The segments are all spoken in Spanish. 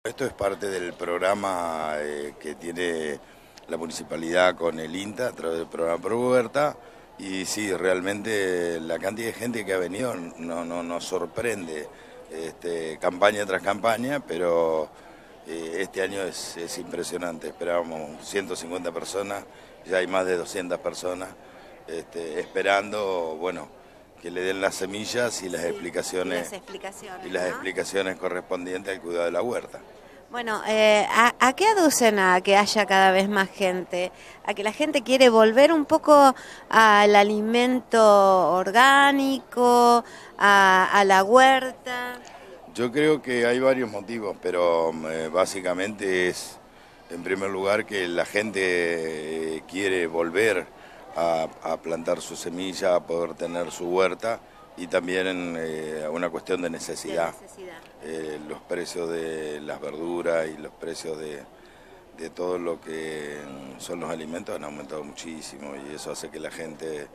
Esto es parte del programa que tiene la municipalidad con el INTA a través del programa Pro-Huerta, y sí, realmente la cantidad de gente que ha venido nos sorprende, campaña tras campaña, pero este año es impresionante. Esperábamos 150 personas, ya hay más de 200 personas esperando, bueno, que le den las semillas y las explicaciones y las ¿no? explicaciones correspondientes al cuidado de la huerta. Bueno, ¿a qué aducen a que haya cada vez más gente? ¿A que la gente quiere volver un poco al alimento orgánico, a la huerta? Yo creo que hay varios motivos, pero básicamente es, en primer lugar, que la gente quiere volver a plantar su semilla, a poder tener su huerta, y también una cuestión de necesidad. Los precios de las verduras y los precios de todo lo que son los alimentos han aumentado muchísimo, y eso hace que la gente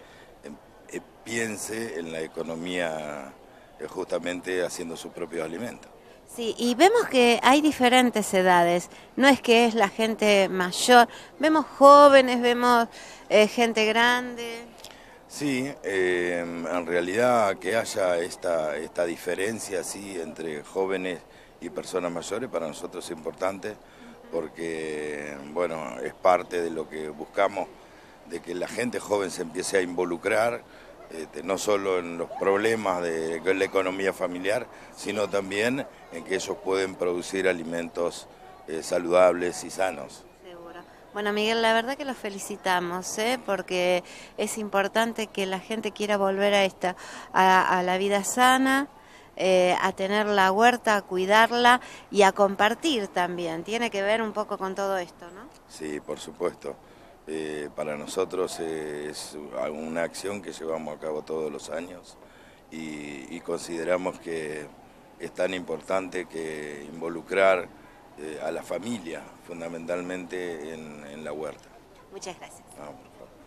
piense en la economía justamente haciendo sus propios alimentos. Sí, y vemos que hay diferentes edades, no es que es la gente mayor, vemos jóvenes, vemos gente grande. Sí, en realidad que haya esta diferencia así entre jóvenes y personas mayores para nosotros es importante, porque bueno, es parte de lo que buscamos, de que la gente joven se empiece a involucrar, no solo en los problemas de la economía familiar, sino también en que ellos pueden producir alimentos saludables y sanos. Seguro. Bueno, Miguel, la verdad que los felicitamos, porque es importante que la gente quiera volver a la vida sana, a tener la huerta, a cuidarla y a compartir también. Tiene que ver un poco con todo esto, ¿no? Sí, por supuesto. Para nosotros es una acción que llevamos a cabo todos los años, y consideramos que es tan importante que involucrar a la familia fundamentalmente en la huerta. Muchas gracias. No, por favor.